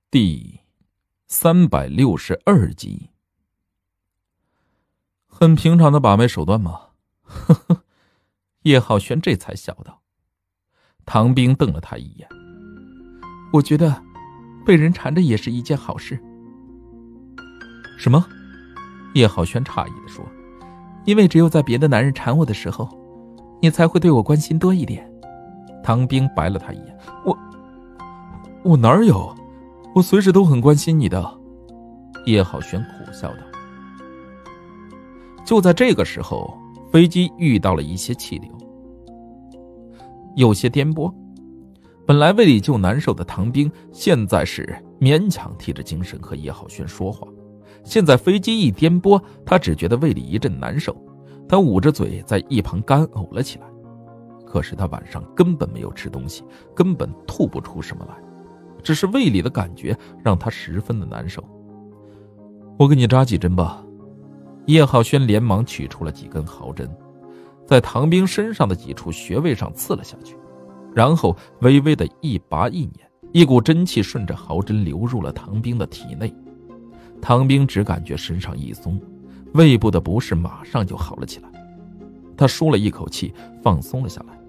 第362集。很平常的把妹手段吗？呵呵，叶浩轩这才笑道。唐冰瞪了他一眼， 我觉得被人缠着也是一件好事。 什么？叶浩轩诧异地说， 因为只有在别的男人缠我的时候，你才会对我关心多一点。 唐冰白了他一眼，我哪有？我随时都很关心你的。叶浩轩苦笑道。就在这个时候，飞机遇到了一些气流，有些颠簸。本来胃里就难受的唐冰，现在是勉强提着精神和叶浩轩说话。现在飞机一颠簸，他只觉得胃里一阵难受，他捂着嘴在一旁干呕了起来。可是他晚上根本没有吃东西，根本吐不出什么来，只是胃里的感觉让他十分的难受。我给你扎几针吧。叶浩轩连忙取出了几根毫针，在唐冰身上的几处穴位上刺了下去，然后微微的一拔一捻，一股真气顺着毫针流入了唐冰的体内。唐冰只感觉身上一松，胃部的不适马上就好了起来。他舒了一口气，放松了下来。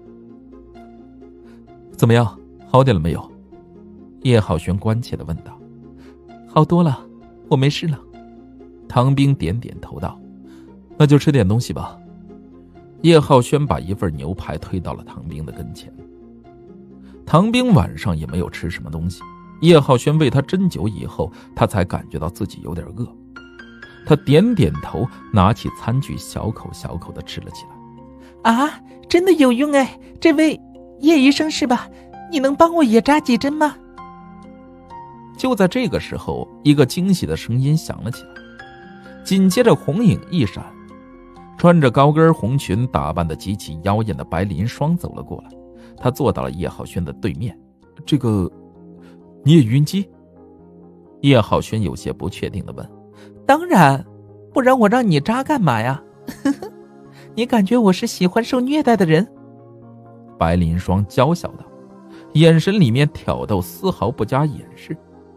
怎么样，好点了没有？叶浩轩关切地问道。 好多了，我没事了。 唐冰点点头道。那就吃点东西吧。叶浩轩把一份牛排推到了唐冰的跟前。唐冰晚上也没有吃什么东西，叶浩轩喂他针灸以后，他才感觉到自己有点饿。他点点头，拿起餐具小口小口地吃了起来。 啊，真的有用哎！这位叶医生是吧？你能帮我也扎几针吗？ 就在这个时候，一个惊喜的声音响了起来，紧接着红影一闪，穿着高跟红裙打扮得极其妖艳的白林霜走了过来。他坐到了叶浩轩的对面。这个，你也晕机？叶浩轩有些不确定地问。 当然，不然我让你扎干嘛呀？你感觉我是喜欢受虐待的人？ 白林霜娇笑道，眼神里面挑逗丝毫不加掩饰。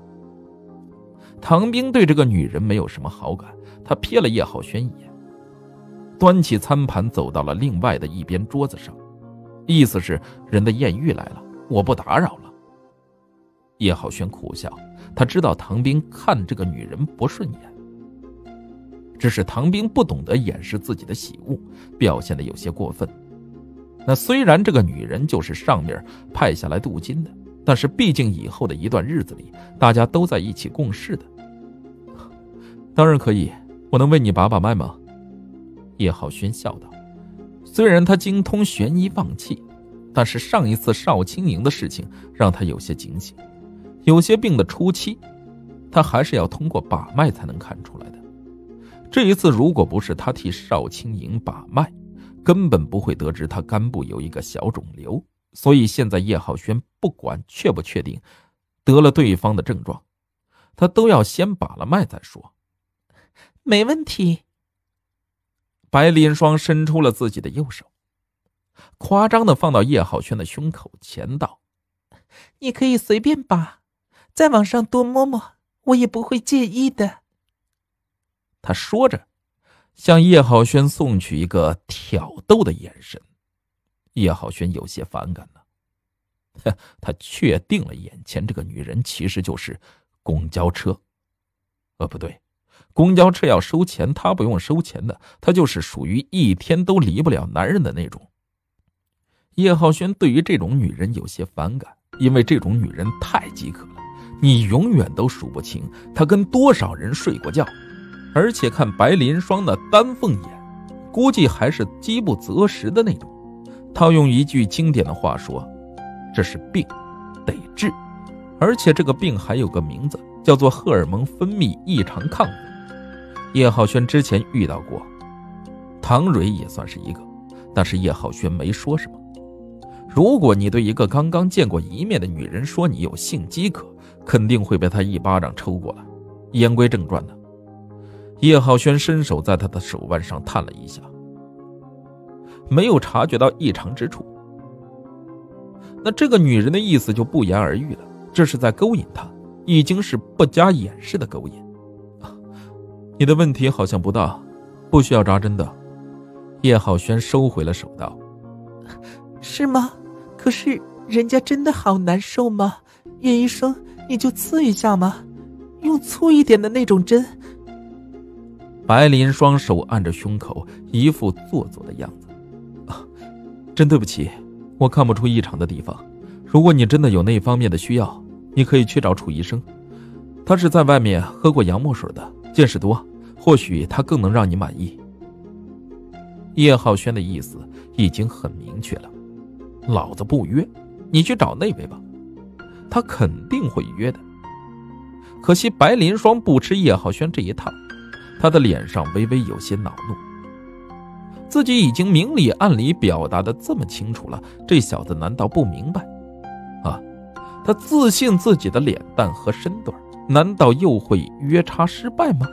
唐冰对这个女人没有什么好感，他瞥了叶浩轩一眼，端起餐盘走到了另外的一边桌子上，意思是人的艳遇来了，我不打扰了。叶浩轩苦笑，他知道唐冰看这个女人不顺眼，只是唐冰不懂得掩饰自己的喜恶，表现得有些过分。那虽然这个女人就是上面派下来镀金的，但是毕竟以后的一段日子里，大家都在一起共事的。当然可以，我能为你把把脉吗？叶浩轩笑道。虽然他精通悬疑望气，但是上一次邵青莹的事情让他有些警醒，有些病的初期，他还是要通过把脉才能看出来的。这一次如果不是他替邵青莹把脉，根本不会得知他肝部有一个小肿瘤。所以现在叶浩轩不管确不确定得了对方的症状，他都要先把了脉再说。 没问题。 白林霜伸出了自己的右手，夸张地放到叶浩轩的胸口前道， 你可以随便拔，再往上多摸摸，我也不会介意的。 他说着向叶浩轩送去一个挑逗的眼神。叶浩轩有些反感了，他确定了眼前这个女人其实就是公交车。不对，公交车要收钱，他不用收钱的，他就是属于一天都离不了男人的那种。叶浩轩对于这种女人有些反感，因为这种女人太饥渴了，你永远都数不清她跟多少人睡过觉。而且看白林霜的丹凤眼，估计还是饥不择食的那种。套用一句经典的话说，这是病，得治。而且这个病还有个名字，叫做荷尔蒙分泌异常亢奋。叶浩轩之前遇到过，唐蕊也算是一个，但是叶浩轩没说什么。如果你对一个刚刚见过一面的女人说你有性饥渴，肯定会被她一巴掌抽过来。言归正传的，叶浩轩伸手在她的手腕上探了一下，没有察觉到异常之处。那这个女人的意思就不言而喻了，这是在勾引他， 已经是不加掩饰的勾引。你的问题好像不大，不需要扎针的。叶浩轩收回了手道。 是吗？可是人家真的好难受吗？叶医生，你就刺一下嘛，用粗一点的那种针。 白林双手按着胸口，一副做作的样子。真对不起，我看不出异常的地方。如果你真的有那方面的需要，你可以去找楚医生，他是在外面喝过洋墨水的，见识多，或许他更能让你满意。叶浩轩的意思已经很明确了，老子不约，你去找那位吧，他肯定会约的。可惜白林双不吃叶浩轩这一套，他的脸上微微有些恼怒。自己已经明里暗里表达的这么清楚了，这小子难道不明白？他自信自己的脸蛋和身段，难道又会约叉失败吗？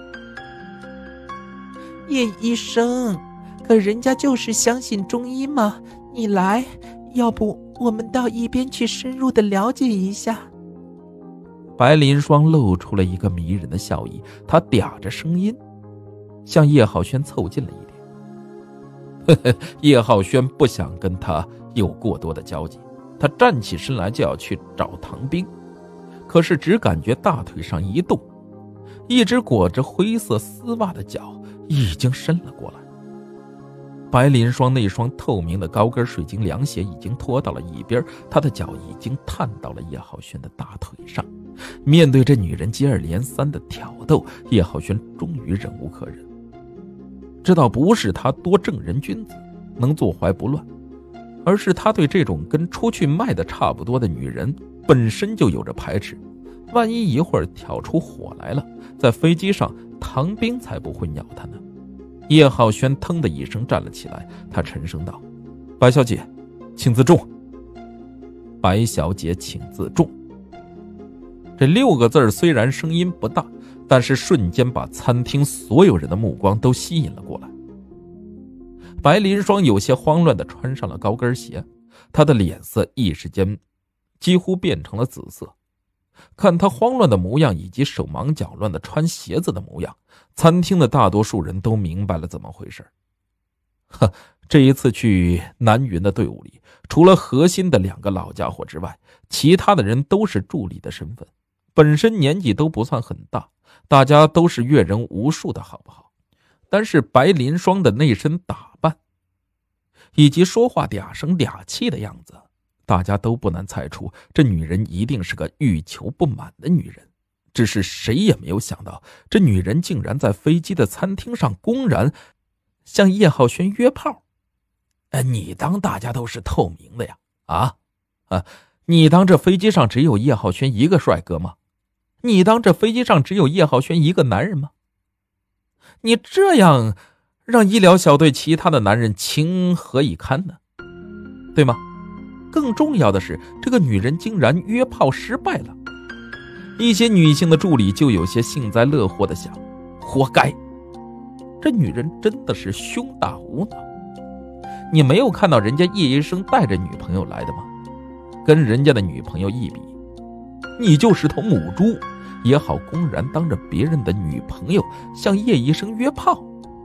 叶医生，可人家就是相信中医嘛，你来，要不我们到一边去深入的了解一下。 白林双露出了一个迷人的笑意，他嗲着声音向叶浩轩凑近了一点。叶浩轩不想跟他有过多的交集，他站起身来就要去找唐冰，可是只感觉大腿上一动，一只裹着灰色丝袜的脚已经伸了过来。白林双那双透明的高跟水晶凉鞋已经拖到了一边，他的脚已经探到了叶浩轩的大腿上。面对这女人接二连三的挑逗，叶浩轩终于忍无可忍，知道不是他多正人君子能坐怀不乱，而是他对这种跟出去卖的差不多的女人本身就有着排斥。万一一会儿挑出火来了，在飞机上唐冰才不会鸟他呢。叶浩轩腾的一声站了起来，他沉声道：白小姐请自重。白小姐请自重，这6个字虽然声音不大，但是瞬间把餐厅所有人的目光都吸引了过来。白林双有些慌乱地穿上了高跟鞋，他的脸色一时间几乎变成了紫色。看他慌乱的模样以及手忙脚乱的穿鞋子的模样，餐厅的大多数人都明白了怎么回事。这一次去南云的队伍里，除了核心的2个老家伙之外，其他的人都是助理的身份，本身年纪都不算很大，大家都是阅人无数的好不好？但是白林双的那身打扮以及说话嗲声嗲气的样子，大家都不难猜出这女人一定是个欲求不满的女人。只是谁也没有想到，这女人竟然在飞机的餐厅上公然向叶浩轩约炮。你当大家都是透明的呀？你当这飞机上只有叶浩轩一个帅哥吗？你当这飞机上只有叶浩轩一个男人吗？你这样让医疗小队其他的男人情何以堪呢？对吗？更重要的是，这个女人竟然约炮失败了。一些女性的助理就有些幸灾乐祸的想，活该，这女人真的是胸大无脑。你没有看到人家叶医生带着女朋友来的吗？跟人家的女朋友一比，你就是头母猪，也好公然当着别人的女朋友向叶医生约炮。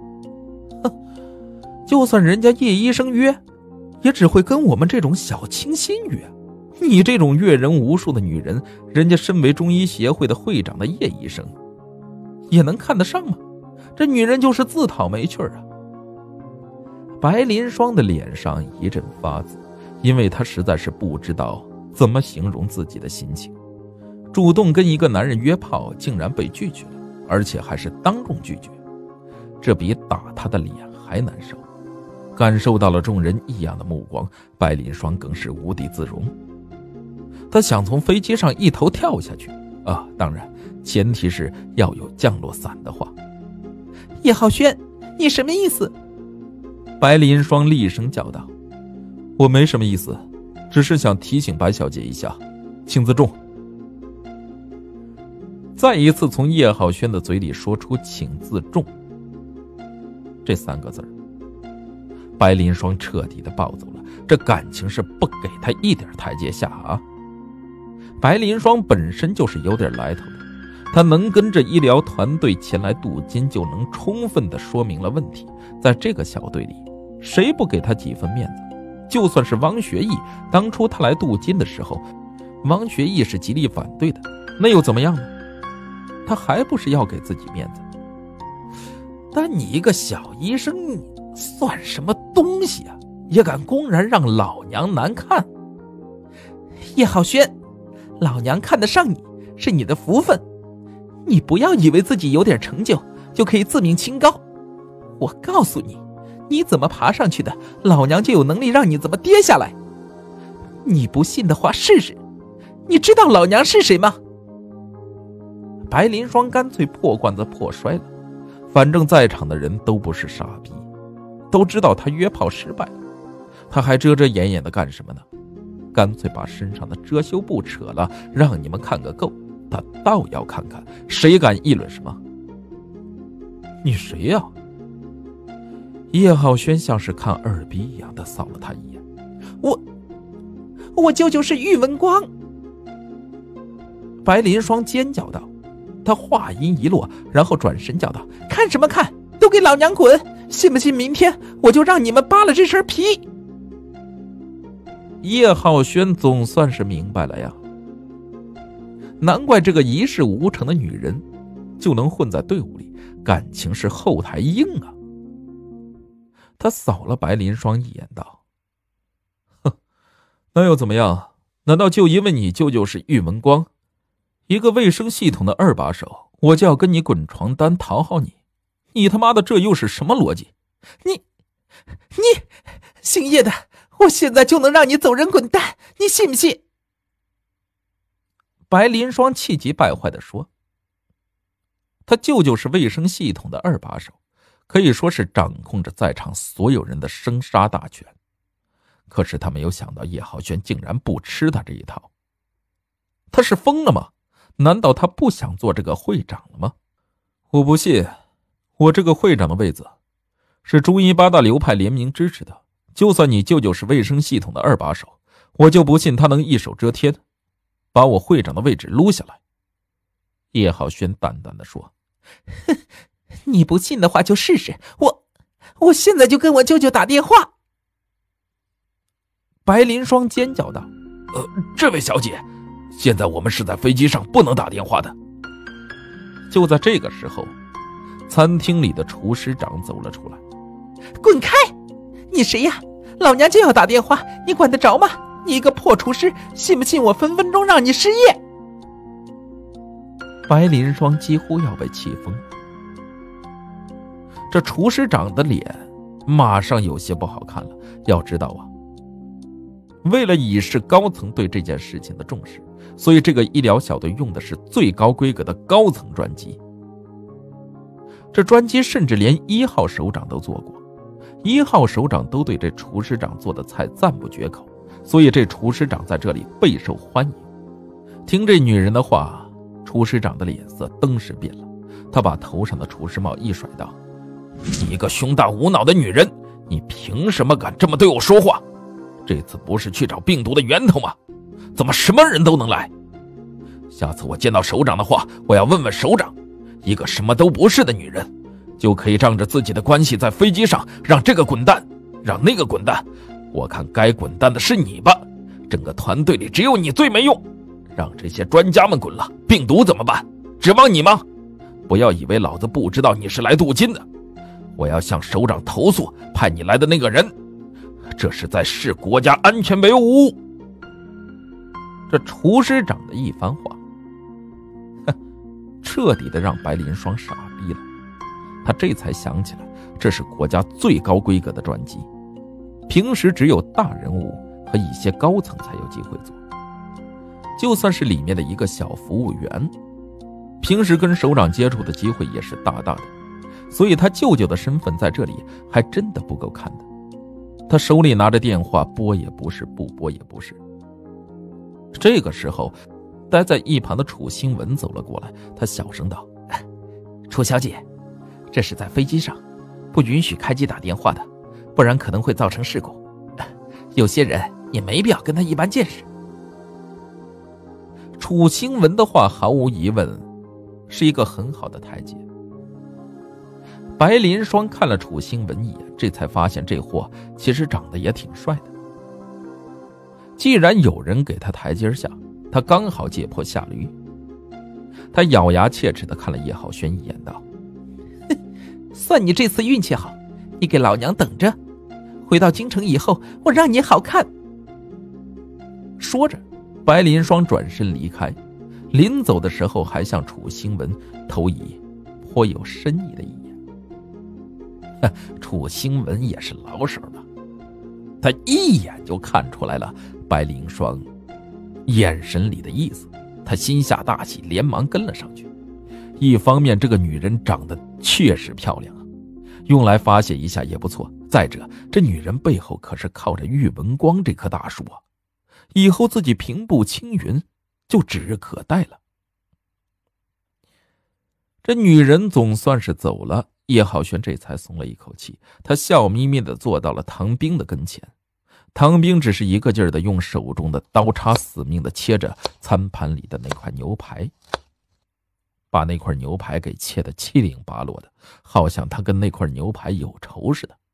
就算人家叶医生约，也只会跟我们这种小清新约。你这种阅人无数的女人，人家身为中医协会的会长的叶医生也能看得上吗？这女人就是自讨没趣啊。白林双的脸上一阵发紫，因为她实在是不知道怎么形容自己的心情。主动跟一个男人约炮，竟然被拒绝了，而且还是当众拒绝，这比打他的脸还难受。感受到了众人异样的目光，白林双更是无地自容。他想从飞机上一头跳下去，当然前提是要有降落伞的话。 叶浩轩，你什么意思？ 白林双厉声叫道。我没什么意思，只是想提醒白小姐一下，请自重。再一次从叶浩轩的嘴里说出请自重这3个字，白林双彻底的暴走了，这感情是不给他一点台阶下啊！ 白林双本身就是有点来头的，他能跟着医疗团队前来镀金，就能充分地说明了问题。在这个小队里，谁不给他几分面子？就算是汪学义，当初他来镀金的时候，汪学义是极力反对的，那又怎么样呢？他还不是要给自己面子。但你一个小医生算什么东西啊，也敢公然让老娘难看？ 叶浩轩，老娘看得上你是你的福分，你不要以为自己有点成就就可以自命清高。我告诉你，你怎么爬上去的，老娘就有能力让你怎么跌下来。你不信的话试试，你知道老娘是谁吗？ 白林双干脆破罐子破摔了，反正在场的人都不是傻逼，都知道他约炮失败了，他还遮遮掩掩的干什么呢？干脆把身上的遮羞布扯了，让你们看个够。他倒要看看谁敢议论什么。你谁呀？叶浩轩像是看二逼一样的扫了他一眼。 我舅舅是玉文光。 白林双尖叫道，他话音一落，然后转身叫道： 看什么看，都给老娘滚！信不信明天我就让你们扒了这身皮？ 叶浩轩总算是明白了呀，难怪这个一事无成的女人就能混在队伍里，感情是后台硬啊。他扫了白林双一眼道：哼，那又怎么样？难道就因为你舅舅是玉文光，一个卫生系统的二把手，我就要跟你滚床单讨好你？你他妈的这又是什么逻辑？ 你姓叶的，我现在就能让你走人滚蛋，你信不信？ 白林双气急败坏地说。他舅舅是卫生系统的二把手，可以说是掌控着在场所有人的生杀大权。可是他没有想到叶浩轩竟然不吃他这一套。他是疯了吗？难道他不想做这个会长了吗？我不信，我这个会长的位子是中医八大流派联名支持的，就算你舅舅是卫生系统的二把手，我就不信他能一手遮天，把我会长的位置撸下来。叶浩轩淡淡的说。 哼，你不信的话就试试，我现在就跟我舅舅打电话。 白林双尖叫道：这位小姐，现在我们是在飞机上，不能打电话的。就在这个时候，餐厅里的厨师长走了出来。 滚开！你谁呀？老娘就要打电话，你管得着吗？你一个破厨师，信不信我分分钟让你失业？ 白林双几乎要被气疯了。这厨师长的脸马上有些不好看了。要知道啊，为了以示高层对这件事情的重视，所以这个医疗小队用的是最高规格的高层专机。这专机甚至连1号首长都坐过，1号首长都对这厨师长做的菜赞不绝口，所以这厨师长在这里备受欢迎。听这女人的话，厨师长的脸色登时变了，他把头上的厨师帽一甩道：你一个胸大无脑的女人，你凭什么敢这么对我说话？这次不是去找病毒的源头吗？怎么什么人都能来？下次我见到首长的话，我要问问首长，一个什么都不是的女人，就可以仗着自己的关系在飞机上让这个滚蛋，让那个滚蛋，我看该滚蛋的是你吧，整个团队里只有你最没用，让这些专家们滚了，病毒怎么办？指望你吗？不要以为老子不知道你是来镀金的，我要向首长投诉派你来的那个人，这是在视国家安全为无物。这厨师长的一番话，彻底的让白林双傻逼了。他这才想起来，这是国家最高规格的专机，平时只有大人物和一些高层才有机会坐。就算是里面的一个小服务员，平时跟首长接触的机会也是大大的，所以他舅舅的身份在这里还真的不够看的。他手里拿着电话，拨也不是，不拨也不是。这个时候，待在一旁的楚新文走了过来，他小声道： 楚小姐，这是在飞机上，不允许开机打电话的，不然可能会造成事故。有些人也没必要跟他一般见识。 楚兴文的话毫无疑问是一个很好的台阶。白林霜看了楚兴文一眼，这才发现这货其实长得也挺帅的。既然有人给他台阶下，他刚好借坡下驴。他咬牙切齿地看了叶浩轩一眼，道： 算你这次运气好，你给老娘等着，回到京城以后我让你好看。 说着，白林霜转身离开，临走的时候还向楚兴文投以颇有深意的一眼。楚兴文也是老手了，他一眼就看出来了白灵霜眼神里的意思，他心下大喜，连忙跟了上去。一方面这个女人长得确实漂亮啊，用来发泄一下也不错，再者这女人背后可是靠着玉文光这棵大树啊，以后自己平步青云就指日可待了。这女人总算是走了，叶浩轩这才松了一口气，他笑眯眯地坐到了唐兵的跟前。唐兵只是一个劲儿地用手中的刀叉死命地切着餐盘里的那块牛排，把那块牛排给切得七零八落的，好像他跟那块牛排有仇似的。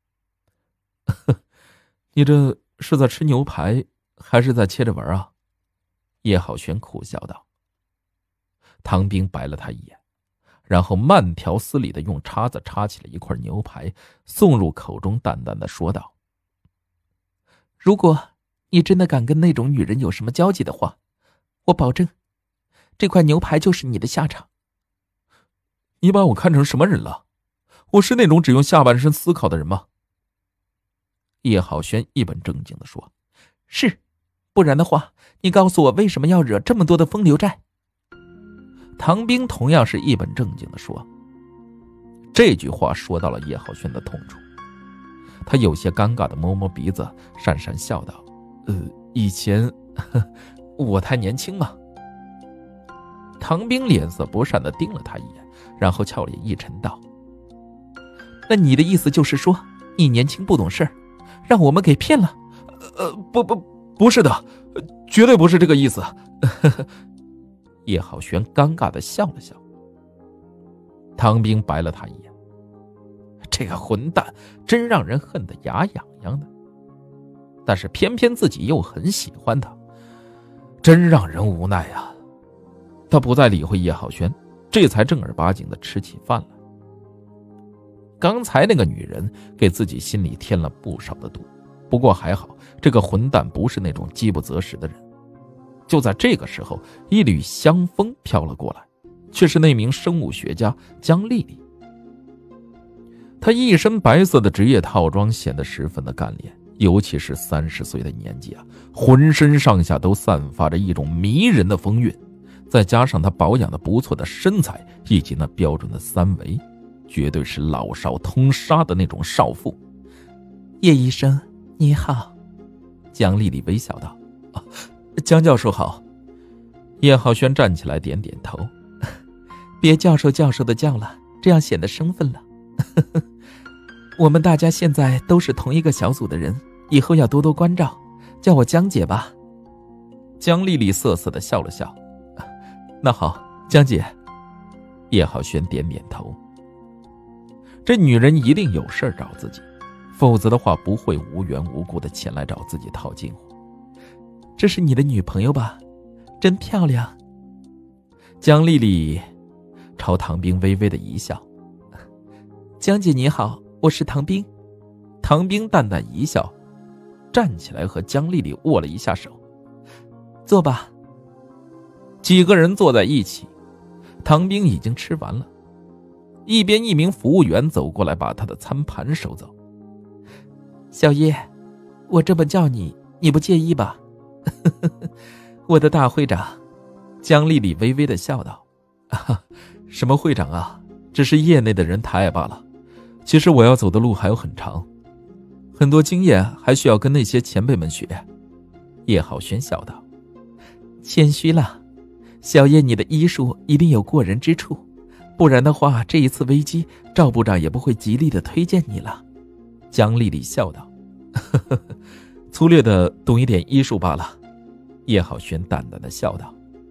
你这是在吃牛排还是在切着玩啊？叶浩轩苦笑道。唐兵白了他一眼，然后慢条斯理地用叉子叉起了一块牛排，送入口中，淡淡地说道： 如果你真的敢跟那种女人有什么交集的话，我保证这块牛排就是你的下场。 你把我看成什么人了？我是那种只用下半身思考的人吗？叶浩轩一本正经地说： 是，不然的话你告诉我为什么要惹这么多的风流债。 唐兵同样是一本正经地说。这句话说到了叶浩轩的痛处，他有些尴尬地摸摸鼻子，讪讪笑道：以前我太年轻嘛。唐兵脸色不善地盯了他一眼，然后俏脸一沉道： 那你的意思就是说你年轻不懂事儿，让我们给骗了？ 不是的，绝对不是这个意思。叶浩轩尴尬地笑了笑。唐兵白了他一眼，这个混蛋真让人恨得牙痒痒的，但是偏偏自己又很喜欢他，真让人无奈啊。他不再理会叶浩轩，这才正儿八经地吃起饭来。刚才那个女人给自己心里添了不少的毒，不过还好这个混蛋不是那种饥不择食的人。就在这个时候，一缕香风飘了过来，却是那名生物学家江丽丽。她一身白色的职业套装显得十分的干练，尤其是30岁的年纪啊，浑身上下都散发着一种迷人的风韵，再加上她保养的不错的身材以及那标准的3围，绝对是老少通杀的那种少妇。 叶医生你好。 江丽丽微笑道：江教授好。叶浩轩站起来点点头： 别教授教授的叫了，这样显得生分了。我们大家现在都是同一个小组的人，以后要多多关照，叫我江姐吧。 江丽丽瑟瑟地笑了笑：那好，江姐。叶浩轩点点头。这女人一定有事找自己，否则的话不会无缘无故的前来找自己套近乎。 这是你的女朋友吧？真漂亮。 江丽丽朝唐兵微微的一笑： 江姐你好，我是唐兵。 唐兵淡淡一笑，站起来和江丽丽握了一下手： 坐吧。 几个人坐在一起，唐兵已经吃完了，一边一名服务员走过来把他的餐盘收走。 小叶，我这么叫你，你不介意吧？ 我的大会长。江丽丽微微的笑道：什么会长啊，只是业内的人抬罢了。其实我要走的路还有很长，很多经验还需要跟那些前辈们学。叶浩轩笑道： 谦虚了，小叶你的医术一定有过人之处，不然的话这一次危机赵部长也不会极力的推荐你了。 江丽丽笑道：粗略的懂一点医术罢了。叶浩轩淡淡的笑道：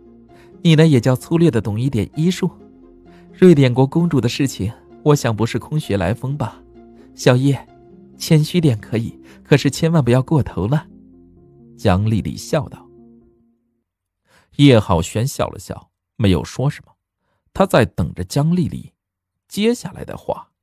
你呢也叫粗略的懂一点医术。瑞典国公主的事情，我想不是空穴来风吧？小叶，谦虚点可以，可是千万不要过头了。 江丽丽笑道。叶浩轩笑了笑，没有说什么，他在等着江丽丽接下来的话。